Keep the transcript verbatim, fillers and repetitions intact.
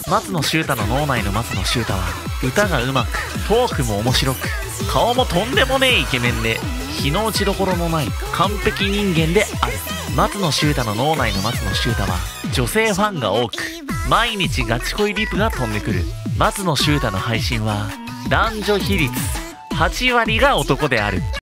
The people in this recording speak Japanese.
松野秀太の脳内の松野秀太は歌がうまくトークも面白く顔もとんでもねえイケメンで日の打ちどころのない完璧人間である。松野秀太の脳内の松野秀太は女性ファンが多く毎日ガチ恋リプが飛んでくる。松野秀太の配信は男女比率はち割が男である。